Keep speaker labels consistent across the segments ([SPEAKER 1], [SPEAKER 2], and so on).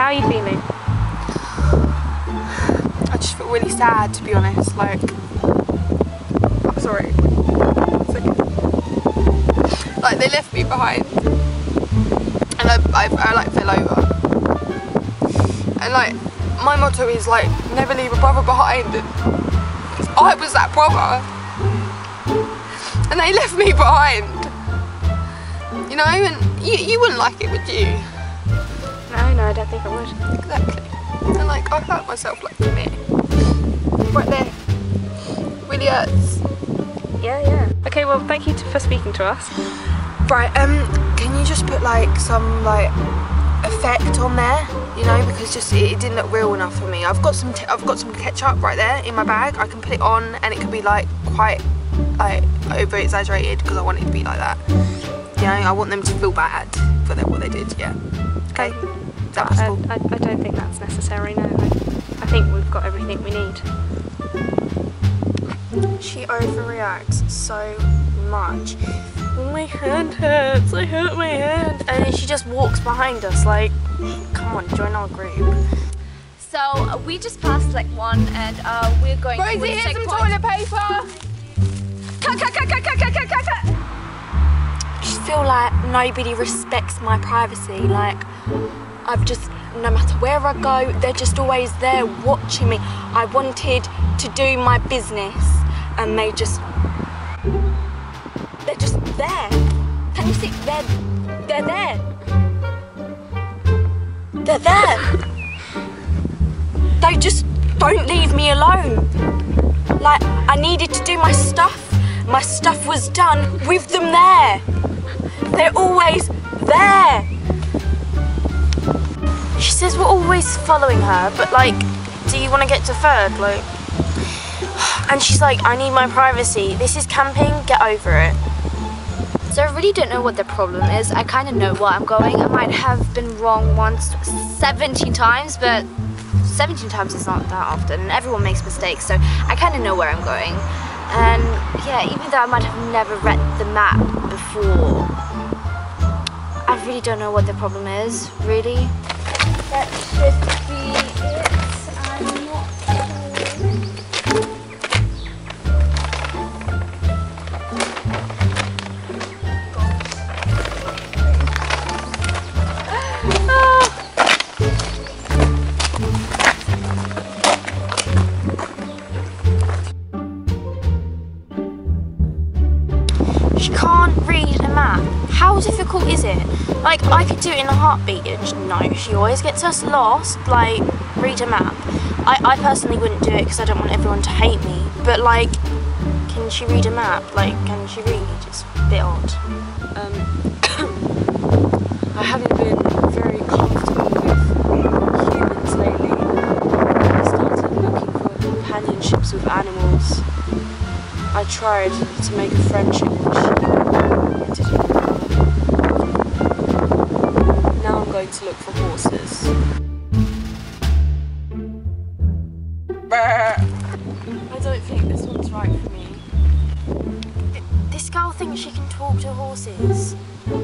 [SPEAKER 1] How are you feeling?
[SPEAKER 2] I just feel really sad, to be honest. Like, I'm sorry. Like, they left me behind, and I like fell over. And like, my motto is like, never leave a brother behind. And I was that brother, and they left me behind. You know, and you wouldn't like it, would you?
[SPEAKER 1] No, I don't think I would.
[SPEAKER 2] Exactly. And like, I hurt myself like a minute. Right there. Really hurts.
[SPEAKER 1] Yeah. Okay, well, thank you for speaking to us.
[SPEAKER 2] Right, can you just put like some like effect on there, you know, because just it didn't look real enough for me. I've got some ketchup right there in my bag. I can put it on, and it can be like quite like over exaggerated because I want it to be like that. You know, I want them to feel bad for what they did. Yeah. Okay. Is that possible?
[SPEAKER 1] I don't think that's necessary. No. I think we've got everything we need.
[SPEAKER 2] She overreacts so much.
[SPEAKER 1] My hand hurts. I hurt my hand. And then she just walks behind us like, come on, join our group.
[SPEAKER 3] So we just passed like one, and we're going to
[SPEAKER 2] Rosie, here's some toilet paper.
[SPEAKER 3] Cut.
[SPEAKER 4] I just feel like nobody respects my privacy. Like, no matter where I go, they're just always there watching me. I wanted to do my business, and they're just there. Can you see? They're there. They're there. They just don't leave me alone. Like, I needed to do my stuff. My stuff was done with them there. They're always there.
[SPEAKER 1] She says we're always following her, but like, do you want to get to third? Like, and she's like, I need my privacy. This is camping, get over it.
[SPEAKER 3] So I really don't know what the problem is. I kind of know where I'm going. I might have been wrong once 17 times, but 17 times is not that often, and everyone makes mistakes, so I kind of know where I'm going. And yeah, even though I might have never read the map before, I really don't know what the problem is, really. That should be it. I'm not
[SPEAKER 1] She can't read a map. How difficult is it? Like, I could do it in a heartbeat. No, she always gets us lost. Like, read a map. I personally wouldn't do it because I don't want everyone to hate me. But like, can she read a map? Like, can she read? It's a bit odd.
[SPEAKER 5] I haven't been very comfortable with humans lately. I started looking for companionships with animals. I tried to make a friendship and she didn't. Now I'm going to look for horses. I don't think this one's right for me.
[SPEAKER 1] This girl thinks she can talk to horses.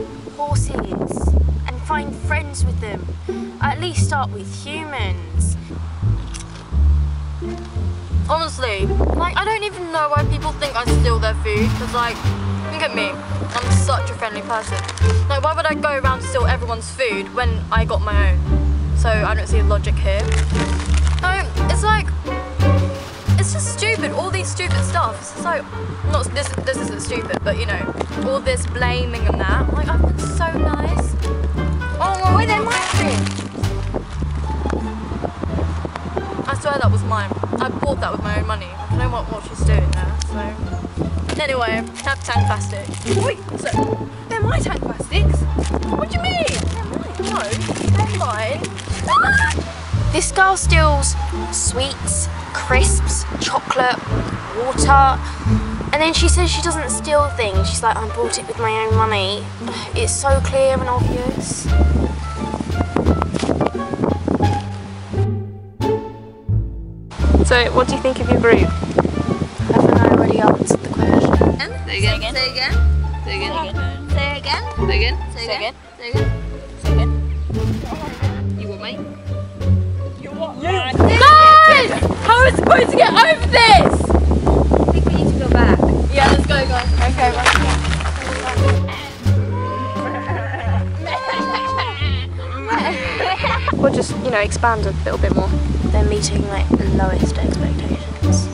[SPEAKER 1] And find friends with them. At least start with humans.
[SPEAKER 6] Honestly, like, I don't even know why people think I steal their food, because, like, look at me, I'm such a friendly person. Like, why would I go around to steal everyone's food when I got my own? So I don't see the logic here. No, it's like, it's just stupid, all these stupid stuff. It's like, not, this isn't stupid, but, you know, all this blaming and that. Like, I've been so nice. Oh, wait, they're my food. I swear that was mine. I bought that with my own money. I know what she's doing there, so... Anyway, have tank plastic.
[SPEAKER 2] Wait, so they're my tank plastics? What do you mean?
[SPEAKER 6] They're mine. No, they're mine.
[SPEAKER 1] This girl steals sweets, crisps, chocolate, water, and then she says she doesn't steal things. She's like, I bought it with my own money. It's so clear and obvious. So, what do you think of your group? Haven't I already answered the question?
[SPEAKER 3] Say again. Say again. Say again. Say again. Say again. Say again. Say again. Say again. You want me?
[SPEAKER 7] just, you know, expand a little bit more.
[SPEAKER 1] They're meeting like lowest expectations.